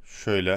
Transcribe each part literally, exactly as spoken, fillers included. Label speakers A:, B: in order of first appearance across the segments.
A: Şöyle.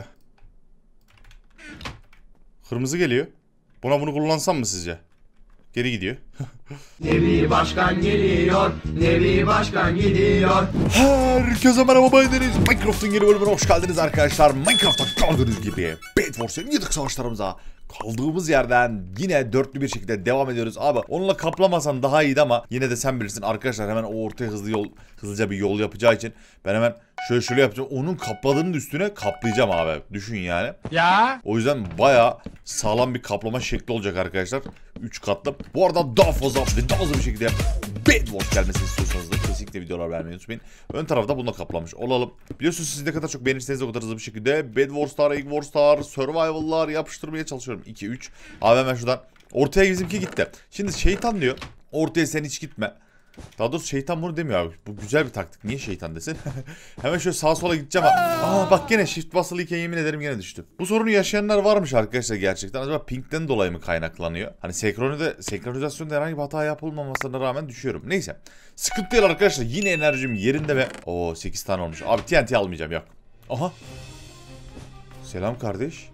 A: Kırmızı geliyor. Buna bunu kullansam mı sizce? Geri gidiyor.
B: Nevi Başkan geliyor. Nevi Başkan gidiyor.
A: Herkese merhaba, ben Deniz. Minecraft'ın yeni bölümüne hoş geldiniz arkadaşlar. Minecraft'ta gördüğünüz gibi Bed Wars'ın yatık savaşlarımıza kaldığımız yerden yine dörtlü bir şekilde devam ediyoruz. Abi onunla kaplamasan daha iyiydi ama yine de sen bilirsin arkadaşlar, hemen o ortaya hızlı yol, hızlıca bir yol yapacağı için ben hemen şöyle şöyle yapacağım. Onun kapladığının üstüne kaplayacağım abi. Düşün yani.
C: Ya.
A: O yüzden bayağı sağlam bir kaplama şekli olacak arkadaşlar. üç katlı. Bu arada daha fazla ve daha hızlı bir şekilde Bed Wars gelmesini istiyorsanız da kesinlikle videolar vermeyi unutmayın. Ön tarafta bununla kaplamış olalım. Biliyorsunuz siz ne kadar çok beğenirseniz o kadar hızlı bir şekilde Bed Wars'lar, Egg Wars'lar, Survival'lar yapıştırmaya çalışıyorum. iki üç. Abi hemen şuradan. Ortaya bizimki gitti. Şimdi şeytan diyor. Ortaya sen hiç gitme. Daha doğrusu şeytan bunu demiyor abi. Bu güzel bir taktik. Niye şeytan desin? Hemen şöyle sağa sola gideceğim. Aa bak gene shift basılıyken yemin ederim gene düştü. Bu sorunu yaşayanlar varmış arkadaşlar gerçekten. Acaba ping'den dolayı mı kaynaklanıyor? Hani senkronize, senkronizasyonda herhangi bir hata yapılmamasına rağmen düşüyorum. Neyse. Sıkıntı değil arkadaşlar. Yine enerjim yerinde ve... Oo sekiz tane olmuş. Abi T N T almayacağım, yok. Aha. Selam kardeş.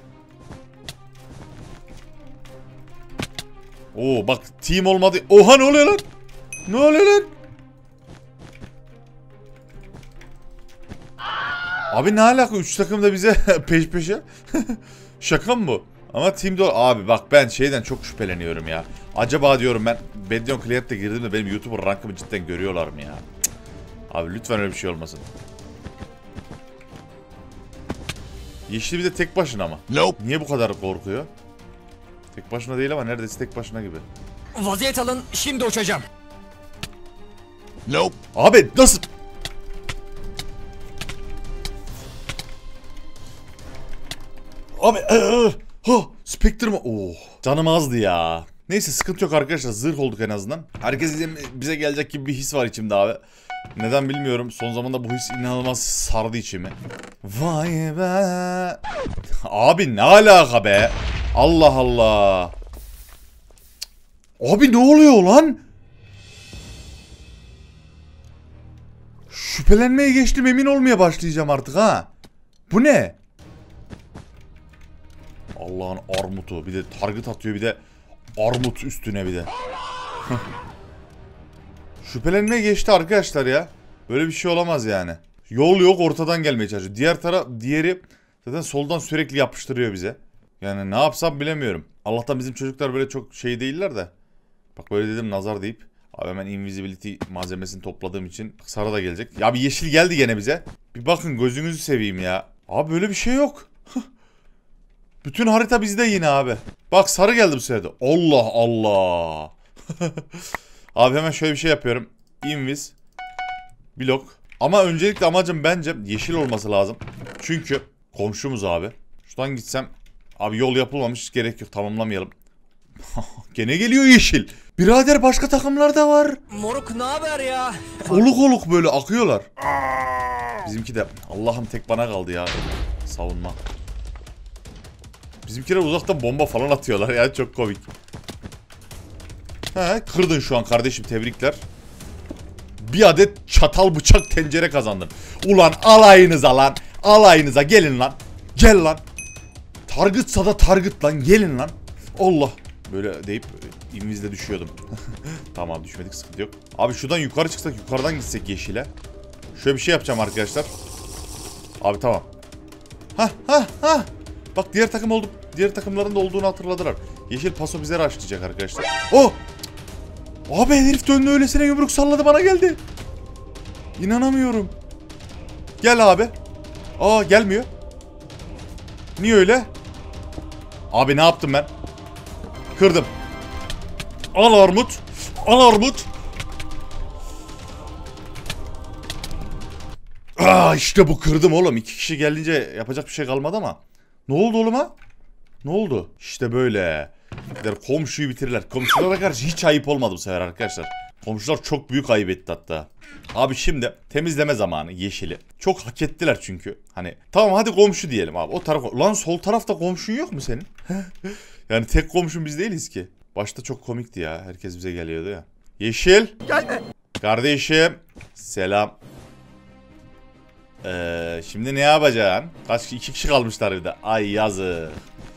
A: Oo bak team olmadı. Oha ne oluyor lan? Ne oluyor lan? Abi ne alaka? Üç takım da bize peş peşe. Şaka mı bu? Ama team'de... Abi bak ben şeyden çok şüpheleniyorum ya. Acaba diyorum ben Bedlion Clear'de girdim de benim YouTuber rankımı cidden görüyorlar mı ya? Cık. Abi lütfen öyle bir şey olmasın. Yeşil bir de tek başına ama.
C: Nope.
A: Niye bu kadar korkuyor? Tek başına değil ama neredeyse tek başına gibi.
C: Vaziyet alın, şimdi uçacağım. Nope.
A: Abi nasıl? Abi ee, ha Spectre mı? Oh, canım azdı ya. Neyse sıkıntı yok arkadaşlar, zırh olduk en azından. Herkes bize gelecek gibi bir his var içimde abi. Neden bilmiyorum, son zamanda bu his inanılmaz sardı içimi. Vay be. Abi ne alaka be? Allah Allah. Abi ne oluyor lan? Şüphelenmeye geçtim, emin olmaya başlayacağım artık ha. Bu ne? Allah'ın armutu, bir de target atıyor, bir de armut üstüne bir de. Şüphelenmeye geçti arkadaşlar ya. Böyle bir şey olamaz yani. Yol yok, ortadan gelmeye çalışıyor. Diğer taraf, diğeri zaten soldan sürekli yapıştırıyor bize. Yani ne yapsam bilemiyorum. Allah'tan bizim çocuklar böyle çok şey değiller de. Bak böyle dedim nazar deyip. Abi hemen invisibility malzemesini topladığım için sarı da gelecek. Ya bir yeşil geldi gene bize. Bir bakın gözünüzü seveyim ya. Abi böyle bir şey yok. Bütün harita bizde yine abi. Bak sarı geldi bu sırada. Allah Allah. Abi hemen şöyle bir şey yapıyorum. Invis. Blok. Ama öncelikle amacım bence yeşil olması lazım. Çünkü komşumuz abi. Şuradan gitsem. Abi yol yapılmamış, hiç gerek yok, tamamlamayalım. Gene geliyor yeşil. Birader başka takımlar da var.
C: Moruk ne haber ya?
A: Oluk oluk böyle akıyorlar. Bizimki de Allah'ım tek bana kaldı ya. Savunma. Bizimkiler uzaktan bomba falan atıyorlar ya, çok komik. He, kırdın şu an kardeşim, tebrikler. Bir adet çatal bıçak tencere kazandın. Ulan alayınıza lan. Alayınıza gelin lan. Gel lan. Targetsa da target lan, gelin lan. Allah. Böyle deyip invizle düşüyordum. Tamam düşmedik, sıkıntı yok. Abi şuradan yukarı çıksak, yukarıdan gitsek yeşile. Şöyle bir şey yapacağım arkadaşlar. Abi tamam. Hah hah hah. Bak diğer takım oldu. Diğer takımların da olduğunu hatırladılar. Yeşil paso bize rushlayacak arkadaşlar. Oh! Abi herif döndü öylesine, yumruk salladı bana geldi. İnanamıyorum. Gel abi. Aa gelmiyor. Niye öyle? Abi ne yaptım ben? Kırdım. Al armut. Al armut. Aa işte bu, kırdım oğlum. İki kişi gelince yapacak bir şey kalmadı ama. Ne oldu oğlum ha? Ne oldu? İşte böyle. Komşuyu bitirirler. Komşulara karşı hiç ayıp olmadı bu sefer arkadaşlar. Komşular çok büyük ayıp etti hatta. Abi şimdi temizleme zamanı yeşili. Çok hak ettiler çünkü. Hani tamam hadi komşu diyelim abi. O taraf. Lan sol tarafta komşun yok mu senin? Yani tek komşun biz değiliz ki. Başta çok komikti ya. Herkes bize geliyordu ya. Yeşil.
C: Gelme.
A: Kardeşim. Selam. Ee, şimdi ne yapacaksın? Kaç kişi? İki kişi kalmışlar bir de. Ay yazık.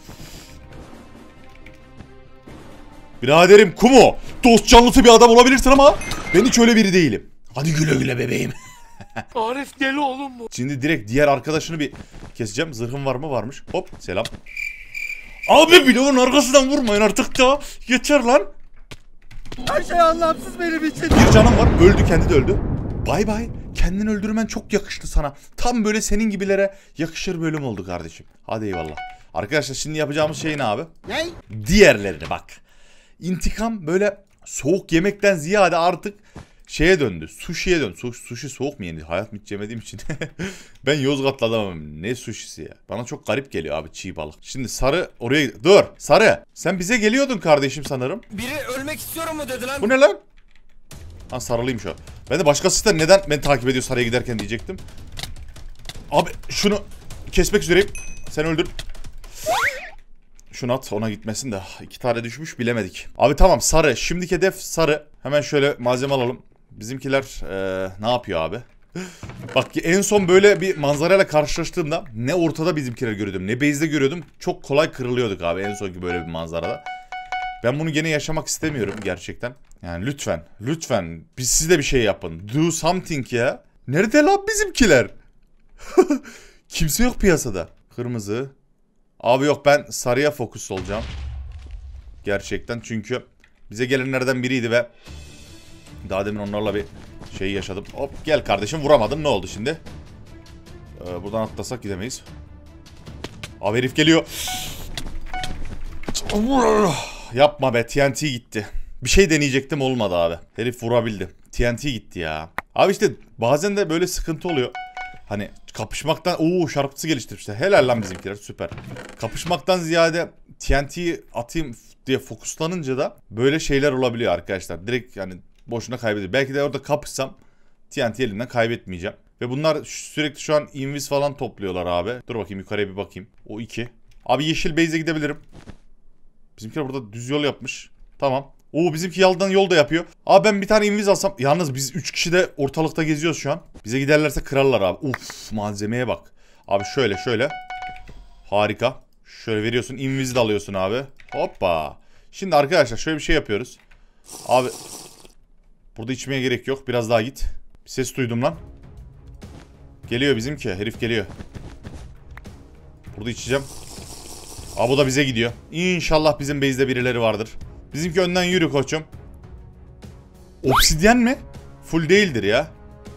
A: Biraderim Kumo. Dost canlısı bir adam olabilirsin ama ben hiç öyle biri değilim. Hadi güle güle bebeğim.
C: Arif deli oğlum bu.
A: Şimdi direkt diğer arkadaşını bir keseceğim. Zırhım var mı? Varmış. Hop selam. Abi bloğun arkasından vurmayın artık da. Yeter lan.
C: Her şey anlamsız benim için.
A: Bir canım var. Öldü, kendi de öldü. Bay bay. Kendini öldürmen çok yakıştı sana. Tam böyle senin gibilere yakışır bölüm oldu kardeşim. Hadi eyvallah. Arkadaşlar şimdi yapacağımız şey ne abi?
C: Ne?
A: Diğerlerine bak. İntikam böyle soğuk yemekten ziyade artık şeye döndü. Sushi'ye döndü. Sushi, sushi soğuk mu yenir? Hayat hiç yemediğim için. Ben Yozgatlı adamım. Ne sushisi ya? Bana çok garip geliyor abi çiğ balık. Şimdi Sarı oraya... Dur Sarı. Sen bize geliyordun kardeşim sanırım.
C: Biri ölmek istiyorum mu dedi lan?
A: Bu ne lan? Ha sarılıyım şu an. Ben de başkası da neden beni takip ediyor Sarı'ya giderken diyecektim. Abi şunu kesmek üzereyim. Sen öldür. Şunu at, ona gitmesin de. İki tane düşmüş, bilemedik. Abi tamam Sarı. Şimdiki hedef Sarı. Hemen şöyle malzeme alalım. Bizimkiler ee, ne yapıyor abi? Bak ki en son böyle bir manzarayla karşılaştığımda ne ortada bizimkiler görüyordum ne base'de görüyordum. Çok kolay kırılıyorduk abi en sonki böyle bir manzarada. Ben bunu gene yaşamak istemiyorum gerçekten. Yani lütfen, lütfen biz siz de bir şey yapın. Do something ya. Nerede lan bizimkiler? Kimse yok piyasada. Kırmızı. Abi yok, ben sarıya fokus olacağım. Gerçekten, çünkü bize gelenlerden biriydi ve daha demin onlarla bir şey yaşadım. Hop gel kardeşim, vuramadın, ne oldu şimdi? Ee, buradan atlasak gidemeyiz. Abi herif geliyor. Yapma be, T N T gitti. Bir şey deneyecektim, olmadı abi. Herif vurabildi. T N T gitti ya. Abi işte bazen de böyle sıkıntı oluyor. Hani kapışmaktan... Ooo şarpısı geliştirmişler. Helal lan bizimkiler, süper. Kapışmaktan ziyade T N T'yi atayım diye fokuslanınca da böyle şeyler olabiliyor arkadaşlar. Direkt yani boşuna kaybediyor. Belki de orada kapışsam T N T elimden kaybetmeyeceğim. Ve bunlar sürekli şu an invis falan topluyorlar abi. Dur bakayım yukarıya bir bakayım. O iki. Abi yeşil base'e gidebilirim. Bizimkiler burada düz yol yapmış. Tamam. Oo bizimki yaldan yol da yapıyor. Abi ben bir tane invis alsam. Yalnız biz üç kişi de ortalıkta geziyoruz şu an. Bize giderlerse kırarlar abi. Uf malzemeye bak. Abi şöyle şöyle. Harika. Şöyle veriyorsun, invis de alıyorsun abi. Hoppa. Şimdi arkadaşlar şöyle bir şey yapıyoruz. Abi. Burada içmeye gerek yok. Biraz daha git. Bir ses duydum lan. Geliyor bizimki. Herif geliyor. Burada içeceğim. Abi bu da bize gidiyor. İnşallah bizim base'de birileri vardır. Bizimki önden yürü koçum. Obsidyen mi? Full değildir ya.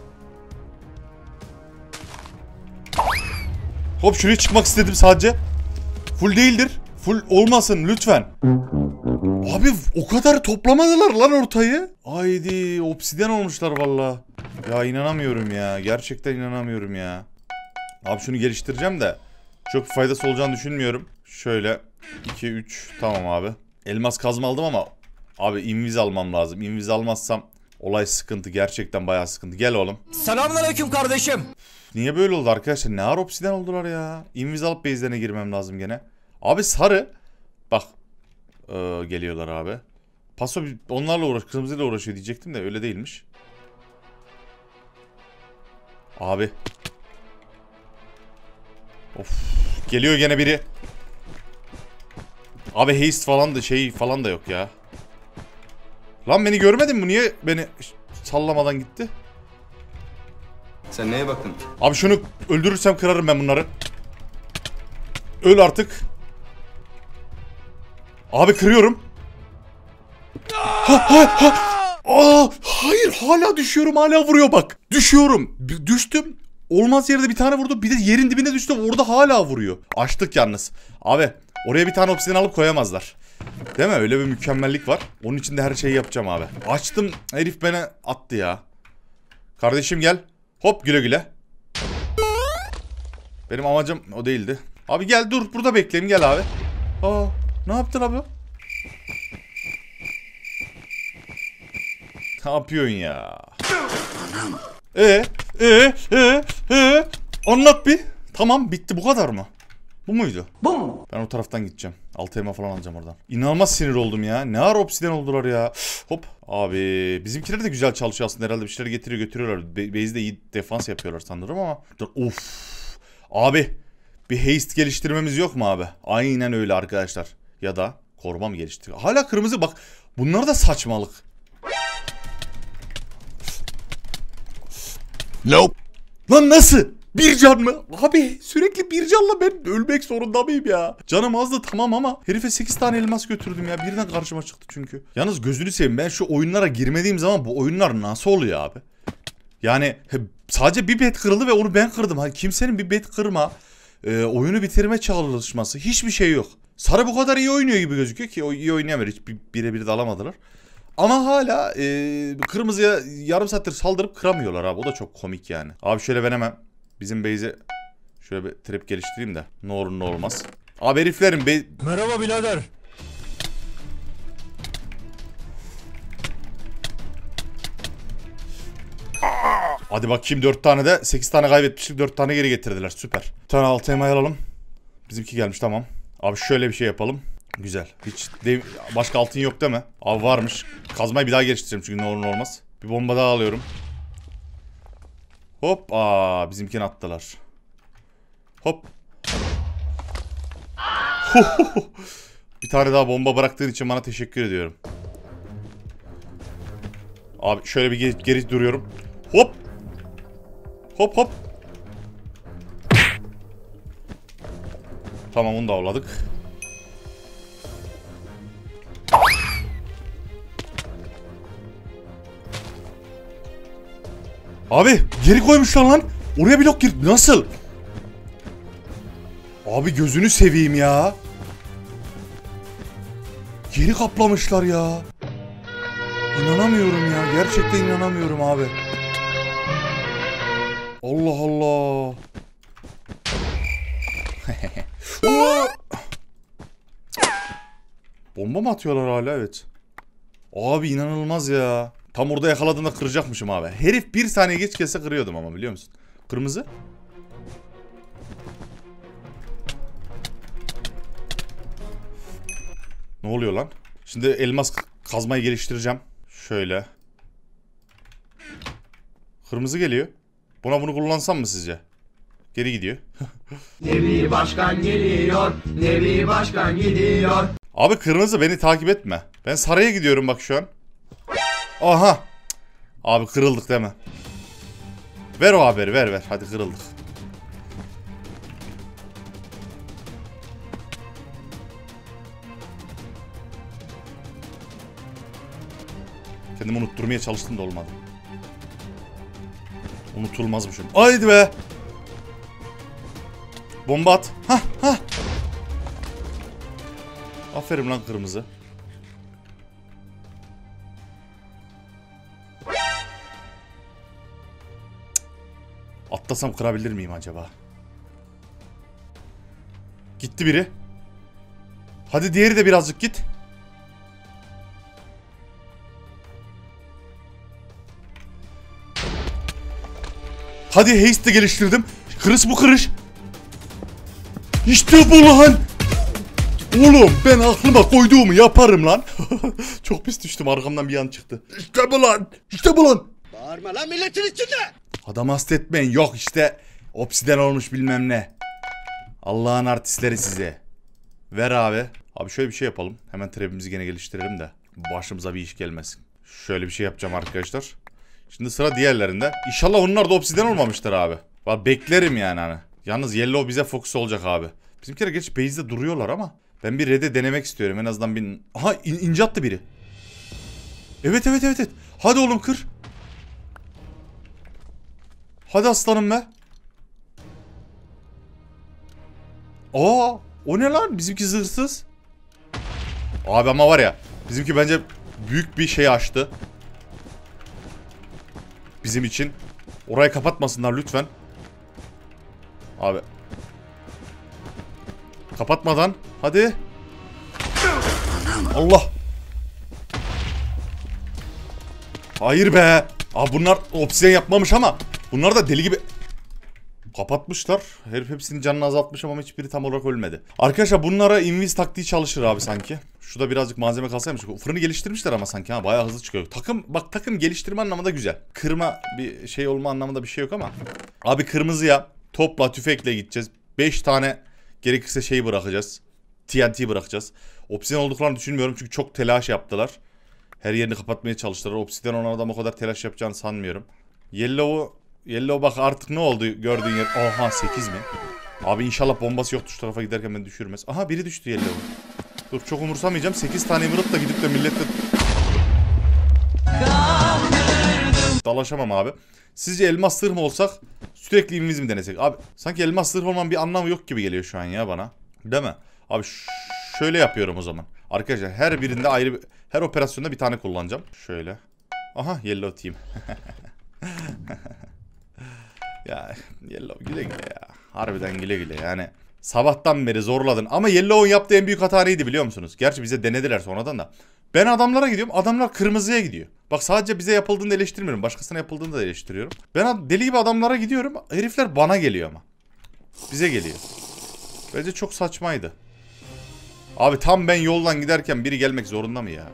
A: Hop şuraya çıkmak istedim sadece. Full değildir. Full olmasın lütfen. Abi o kadar toplamadılar lan ortayı. Haydi obsidyen olmuşlar valla. Ya inanamıyorum ya. Gerçekten inanamıyorum ya. Abi şunu geliştireceğim de çok bir faydası olacağını düşünmüyorum. Şöyle iki üç tamam abi. Elmas kazma aldım ama abi invis almam lazım. İnviz almazsam olay sıkıntı, gerçekten bayağı sıkıntı. Gel oğlum.
C: Selamünaleyküm kardeşim.
A: Niye böyle oldu arkadaşlar? Ne ara obsidyen oldular ya? İnviz alıp base'lerine girmem lazım gene. Abi sarı. Bak. Ee, geliyorlar abi. Paso onlarla uğraş, kırmızıyla uğraşıyor diyecektim de öyle değilmiş. Abi. Of. Geliyor gene biri. Abi haste falan da şey falan da yok ya. Lan beni görmedin mi? Niye beni sallamadan gitti?
B: Sen neye baktın?
A: Abi şunu öldürürsem kırarım ben bunları. Öl artık. Abi kırıyorum. Ha, ha, ha. Aa, hayır hala düşüyorum, hala vuruyor bak. Düşüyorum. D- düştüm. Olmaz yerde bir tane vurdu. Bir de yerin dibine düştüm. Orada hala vuruyor. Açtık yalnız. Abi oraya bir tane obsidyen alıp koyamazlar. Değil mi? Öyle bir mükemmellik var. Onun için de her şeyi yapacağım abi. Açtım. Herif beni attı ya. Kardeşim gel. Hop güle güle. Benim amacım o değildi. Abi gel dur. Burada bekleyeyim. Gel abi. Aa, ne yaptın abi? Ne yapıyorsun ya? Ee, ee, ee, ee. Anlat bir. Tamam bitti, bu kadar mı? Bu muydu?
C: Bu mu?
A: Ben o taraftan gideceğim. Altı elma falan alacağım oradan. İnanılmaz sinir oldum ya. Ne ara obsiden oldular ya. Hop. Abi bizimkiler de güzel çalışıyor aslında. Herhalde bir şeyler getiriyor götürüyorlar. Be Base'de iyi defans yapıyorlar sanırım ama. Dur, of. Abi bir haste geliştirmemiz yok mu abi? Aynen öyle arkadaşlar. Ya da koruma mı geliştiriyor? Hala kırmızı bak. Bunlar da saçmalık.
D: Nope.
A: Lan nasıl? Bir can mı? Abi sürekli bir canla ben ölmek zorunda mıyım ya? Canım azdı tamam ama herife sekiz tane elmas götürdüm ya. Birden karşıma çıktı çünkü. Yalnız gözünü seveyim, ben şu oyunlara girmediğim zaman bu oyunlar nasıl oluyor abi? Yani sadece bir bet kırıldı ve onu ben kırdım. Hani kimsenin bir bet kırma, e, oyunu bitirme çalışması, hiçbir şey yok. Sarı bu kadar iyi oynuyor gibi gözüküyor ki o iyi oynayamıyor. Hiç birebir de alamadılar. Ama hala e, kırmızıya yarım saattir saldırıp kıramıyorlar abi. O da çok komik yani. Abi şöyle ben hemen bizim base'e şöyle bir trap geliştireyim de ne olur ne olmaz. Abi heriflerin be...
C: Merhaba birader.
A: Hadi bakayım, dört tane de sekiz tane kaybetmiştik, dört tane geri getirdiler, süper. Bir tane altı elmayı alalım. Bizimki gelmiş, tamam. Abi şöyle bir şey yapalım. Güzel. Hiç dev... başka altın yok değil mi? Abi varmış. Kazmayı bir daha geliştireceğim çünkü ne olur ne olmaz. Bir bomba daha alıyorum. Hop. Aa, bizimkini attılar. Hop. Bir tane daha bomba bıraktığın için bana teşekkür ediyorum. Abi şöyle bir geri, geri duruyorum. Hop. Hop hop. Tamam, onu da avladık. Abi geri koymuşlar lan. Oraya blok gir. Nasıl? Abi gözünü seveyim ya. Geri kaplamışlar ya. İnanamıyorum ya. Gerçekten inanamıyorum abi. Allah Allah. Bomba mı atıyorlar hala? Evet. Abi inanılmaz ya. Tam orada yakaladığımda kıracakmışım abi. Herif bir saniye geç gelse kırıyordum ama, biliyor musun? Kırmızı. Ne oluyor lan? Şimdi elmas kazmayı geliştireceğim. Şöyle. Kırmızı geliyor. Buna bunu kullansam mı sizce? Geri gidiyor.
E: Nevi Başkan geliyor, Nevi Başkan gidiyor.
A: Abi kırmızı beni takip etme. Ben saraya gidiyorum bak şu an. Aha. Abi kırıldık değil mi? Ver o haberi, ver ver. Hadi kırıldık. Kendimi unutturmaya çalıştım da olmadı. Unutulmazmışım. Haydi be. Bomba at. Hah hah. Aferin lan kırmızı. Atlasam kırabilir miyim acaba? Gitti biri. Hadi diğeri de birazcık git. Hadi haste de geliştirdim. Kırış bu kırış. İşte bu lan. Oğlum ben aklıma koyduğumu yaparım lan. Çok pis düştüm, arkamdan bir an çıktı. İşte bu lan. İşte bu lan.
D: Bağırma lan milletin içinde.
A: Adam hasta etmeyin. Yok işte obsiden olmuş bilmem ne. Allah'ın artistleri size. Ver abi. Abi şöyle bir şey yapalım. Hemen trap'imizi gene geliştirelim de başımıza bir iş gelmesin. Şöyle bir şey yapacağım arkadaşlar. Şimdi sıra diğerlerinde. İnşallah onlar da obsiden olmamıştır abi. Bak beklerim yani hani. Yalnız Yellow bize fokus olacak abi. Bizimkiler geç base'de duruyorlar ama ben bir red'e denemek istiyorum. En azından bir... Aha in ince attı biri. Evet evet evet evet. Hadi oğlum kır. Hadi aslanım be. Aa, o ne lan? Bizimki zırhsız. Abi ama var ya, bizimki bence büyük bir şey açtı. Bizim için. Orayı kapatmasınlar lütfen. Abi. Kapatmadan. Hadi. Allah. Hayır be. Abi bunlar obsidian yapmamış ama bunlar da deli gibi. Kapatmışlar. Herif hepsinin canını azaltmış ama hiçbiri tam olarak ölmedi. Arkadaşlar bunlara invis taktiği çalışır abi sanki. Şurada birazcık malzeme kalsaymış. Fırını geliştirmişler ama sanki ha bayağı hızlı çıkıyor. Takım bak takım geliştirme anlamında güzel. Kırma bir şey olma anlamında bir şey yok ama. Abi kırmızıya topla tüfekle gideceğiz. beş tane gerekirse şeyi bırakacağız. T N T bırakacağız. Obsidian olduklarını düşünmüyorum çünkü çok telaş yaptılar. Her yerini kapatmaya çalıştılar. Obsidian ona adam o kadar telaş yapacağını sanmıyorum. Yellow'u Yellow bak artık ne oldu gördüğün yer. Aha sekiz mi? Abi inşallah bombası yoktu şu tarafa giderken beni düşürmez. Aha biri düştü Yellow. Dur çok umursamayacağım. sekiz tane emerald da gidip de milletle dalaşamam abi. Sizce elmas zırh mı olsak sürekli inviz mi denesek? Abi sanki elmas zırh olmanın bir anlamı yok gibi geliyor şu an ya bana. Değil mi? Abi şöyle yapıyorum o zaman. Arkadaşlar her birinde ayrı bir, her operasyonda bir tane kullanacağım. Şöyle. Aha Yellow Team. Ya Yellow güle güle ya. Harbiden güle güle yani. Sabahtan beri zorladın. Ama Yellow'un yaptığı en büyük hata neydi biliyor musunuz? Gerçi bize denediler sonradan da. Ben adamlara gidiyorum. Adamlar kırmızıya gidiyor. Bak sadece bize yapıldığını eleştirmiyorum. Başkasına yapıldığını da eleştiriyorum. Ben deli gibi adamlara gidiyorum. Herifler bana geliyor ama. Bize geliyor. Bence çok saçmaydı. Abi tam ben yoldan giderken biri gelmek zorunda mı ya?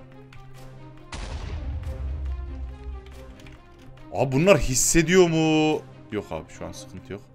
A: Abi bunlar hissediyor mu? Yok abi şu an sıkıntı yok.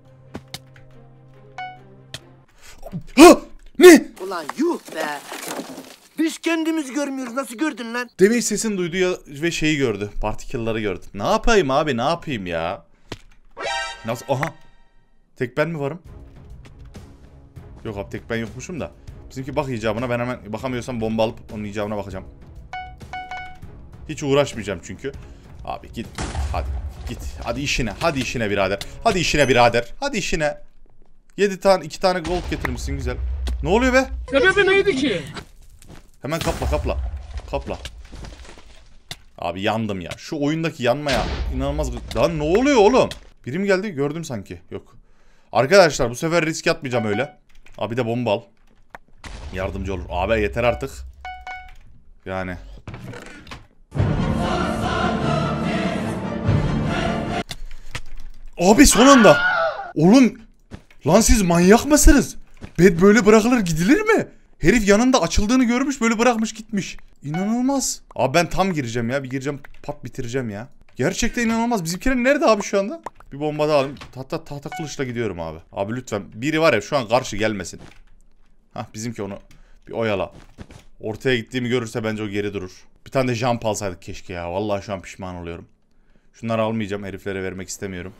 A: Ha! Ne?
D: Ulan yuh be. Biz kendimiz görmüyoruz. Nasıl gördün lan?
A: Demek sesini duydu ya ve şeyi gördü. Partikülleri gördü. Ne yapayım abi ne yapayım ya? Nasıl? Aha. Tek ben mi varım? Yok abi tek ben yokmuşum da. Bizimki bak icabına ben hemen bakamıyorsam bomba alıp onun icabına bakacağım. Hiç uğraşmayacağım çünkü. Abi git hadi git hadi işine hadi işine birader. Hadi işine birader. Hadi işine. yedi tane iki tane gold getirmişsin güzel. Ne oluyor be?
C: Sebebi neydi ki?
A: Hemen kapla kapla. Kapla. Abi yandım ya. Şu oyundaki yanmaya inanılmaz. Lan ne oluyor oğlum? Biri mi geldi? Gördüm sanki. Yok. Arkadaşlar bu sefer risk atmayacağım öyle. Abi de bomba al. Yardımcı olur. Abi yeter artık. Yani. Abi son anda. Oğlum. Lan siz manyak mısınız? Bed böyle bırakılır gidilir mi? Herif yanında açıldığını görmüş böyle bırakmış gitmiş. İnanılmaz. Abi ben tam gireceğim ya. Bir gireceğim pat bitireceğim ya. Gerçekten inanılmaz. Bizimkiler nerede abi şu anda? Bir bomba daha alayım. Hatta tahta kılıçla gidiyorum abi. Abi lütfen. Biri var ya şu an karşı gelmesin. Hah bizimki onu bir oyala. Ortaya gittiğimi görürse bence o geri durur. Bir tane de jump alsaydık keşke ya. Vallahi şu an pişman oluyorum. Şunları almayacağım. Heriflere vermek istemiyorum.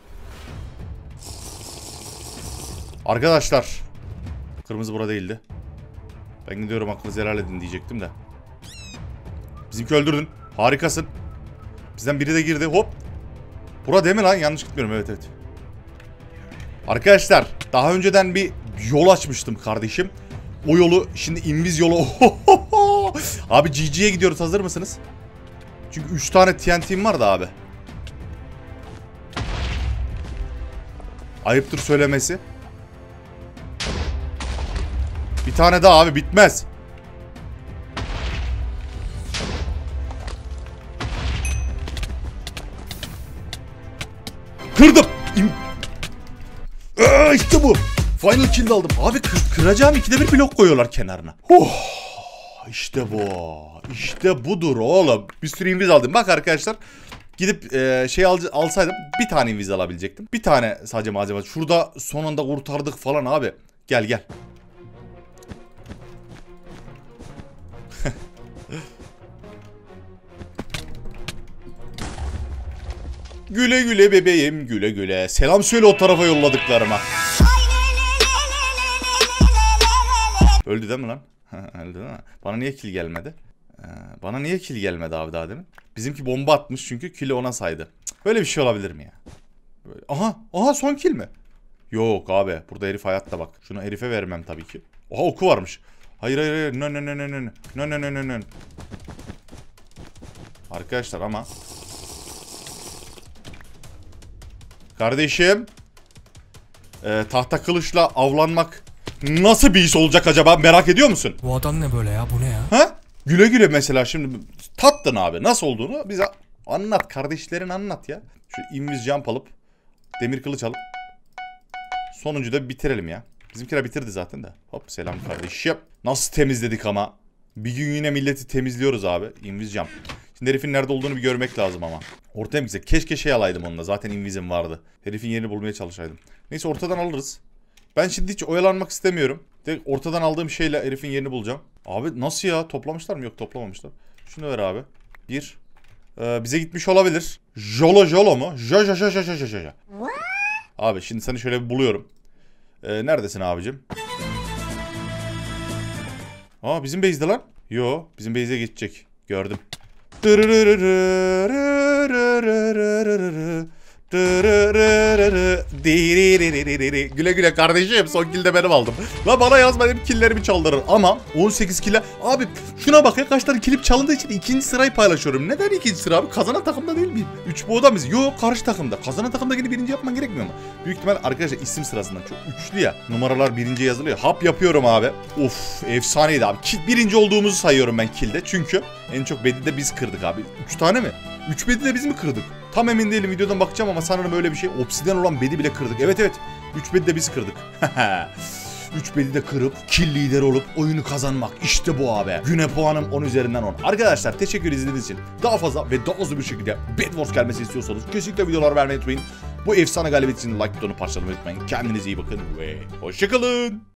A: Arkadaşlar. Kırmızı bura değildi. Ben gidiyorum aklınızı helal edin diyecektim de. Bizimki öldürdün. Harikasın. Bizden biri de girdi. Hop. Bura değil mi lan? Yanlış gitmiyorum. Evet evet. Arkadaşlar. Daha önceden bir yol açmıştım kardeşim. O yolu şimdi inviz yolu. Abi G G'ye gidiyoruz. Hazır mısınız? Çünkü üç tane T N T'm var da abi. Ayıptır söylemesi. Bir tane daha abi bitmez. Kırdım. Ee, işte bu. Final kill aldım. Abi kır, kıracağım ikide bir blok koyuyorlar kenarına. Oh, işte bu. İşte budur oğlum. Bir sürü inviz aldım. Bak arkadaşlar. Gidip e, şey al, alsaydım bir tane inviz alabilecektim. Bir tane sadece malzeme. Şurada son anda kurtardık falan abi. Gel gel. Güle güle bebeğim güle güle. Selam söyle o tarafa yolladıklarıma. Öldü değil mi lan? Öldü değil mi? Bana niye kill gelmedi? Ee, bana niye kill gelmedi abi daha demin? Bizimki bomba atmış çünkü kill'i ona saydı. Böyle bir şey olabilir mi ya? Böyle. Aha, aha son kill mi? Yok abi burada herif hayatta bak. Şunu herife vermem tabii ki. Oha oku varmış. Hayır hayır hayır. No no no no no. No no no no no. Arkadaşlar ama. Kardeşim. Ee, tahta kılıçla avlanmak nasıl bir iş olacak acaba merak ediyor musun?
C: Bu adam ne böyle ya? Bu ne ya?
A: Ha? Güle güle mesela şimdi tattın abi. Nasıl olduğunu bize anlat. Kardeşlerin anlat ya. Şu invis jump alıp demir kılıç alıp. Sonuncu da bitirelim ya. Bizimkiler bitirdi zaten de. Hop selam kardeşim. Nasıl temizledik ama. Bir gün yine milleti temizliyoruz abi. İnvizcam. Şimdi herifin nerede olduğunu bir görmek lazım ama. Ortaya mı gitsek? Keşke şey alaydım onunla. Zaten invizim vardı. Herifin yerini bulmaya çalışaydım. Neyse ortadan alırız. Ben şimdi hiç oyalanmak istemiyorum. Direkt ortadan aldığım şeyle herifin yerini bulacağım. Abi nasıl ya? Toplamışlar mı? Yok toplamamışlar. Şunu ver abi. Bir. Ee, bize gitmiş olabilir. Jolo jolo mu? Jo jo jo jo jo jo jo. Abi şimdi seni şöyle bir buluyorum. Ee, neredesin abicim? Aa bizim base'de lan. Yo bizim base'e geçecek. Gördüm. Güle güle kardeşim, son kill de benim aldım. La bana yazma, benim killlerimi çaldırır ama on sekiz kill'e abi şuna bak ya, kaç tane killim çalındığı için ikinci sırayı paylaşıyorum. Neden ikinci sıra abi? Kazanan takımda değil miyim? üç boğda mıyız? Yok, karşı takımda. Kazanan takımda yine birinci yapman gerekmiyor mu? Büyük ihtimal arkadaşlar isim sırasından çok üçlü ya. Numaralar birinci yazılıyor. Hap yapıyorum abi. Of efsaneydi abi. Birinci olduğumuzu sayıyorum ben kill'de. Çünkü en çok bedide de biz kırdık abi. üç tane mi? üç bedi de biz mi kırdık? Tam emin değilim, videodan bakacağım ama sanırım öyle bir şey. Obsidian olan bedi bile kırdık. Evet evet. üç bedi de biz kırdık. üç bedi de kırıp kill lider olup oyunu kazanmak. İşte bu abi. Güne puanım on üzerinden on. Arkadaşlar teşekkür izlediğiniz için. Daha fazla ve daha hızlı bir şekilde Bed Wars gelmesi istiyorsanız kesinlikle videolar vermeyi unutmayın. Bu efsane galibiyet için like butonu parçalamayı unutmayın. Kendinize iyi bakın ve hoşçakalın.